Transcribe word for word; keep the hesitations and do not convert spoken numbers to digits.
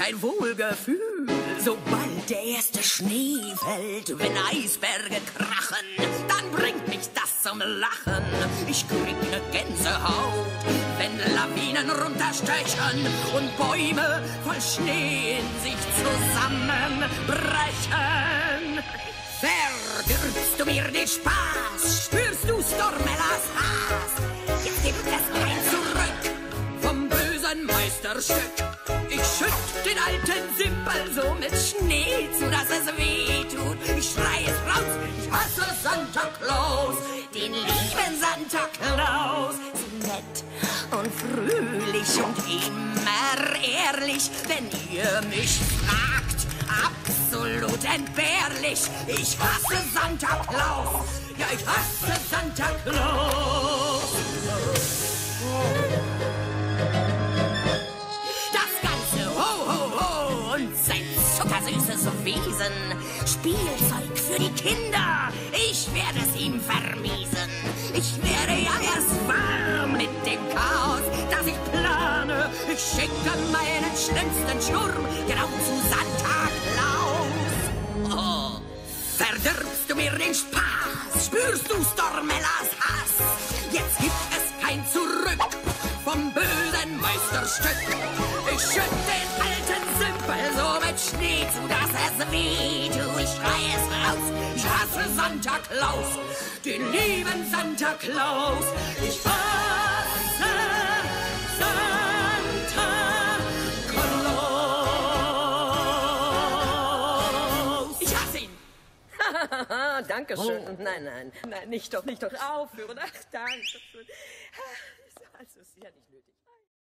kein Wohlgefühl, sobald der erste Schnee fällt. Wenn Eisberge krachen, dann bringt mich das zum Lachen. Ich krieg ne Gänsehaut, wenn Lawinen runterstechen und Bäume voll Schnee in sich zusammenbrechen. Verdirbst du mir den Spaß, spürst du Stormellas Hass? Jetzt gibt es kein Zurück vom bösen Meisterstück. Ich schütt den alten Simpel so mit Schnee zu, dass es weh tut. Ich schrei es raus, ich hasse Santa Claus, den lieben Santa Claus. So nett und fröhlich und immer ehrlich, wenn ihr mich fragt, absolut entbehrlich. Ich hasse Santa Claus, ja ich hasse Santa Claus. Sein zuckersüßes Wesen, Spielzeug für die Kinder, ich werde es ihm vermiesen. Ich werde ja erst warm mit dem Chaos, das ich plane. Ich schicke meinen schlimmsten Sturm genau zu Santa Claus. Oh, verdirbst du mir den Spaß, spürst du Stormellas Hass? Jetzt gibt es kein Zurück vom bösen Meisterstück. Ich schütt den alten Simpel so mit Schnee zu, dass es weh tut. Ich schrei es raus, ich hasse Santa Claus, den lieben Santa Claus. Ich hasse Santa Claus. Ich hasse ihn. Dankeschön. Oh. Nein, nein, nein, nicht doch, nicht doch aufhören. Ach, danke schön. Also, ist ja nicht nötig.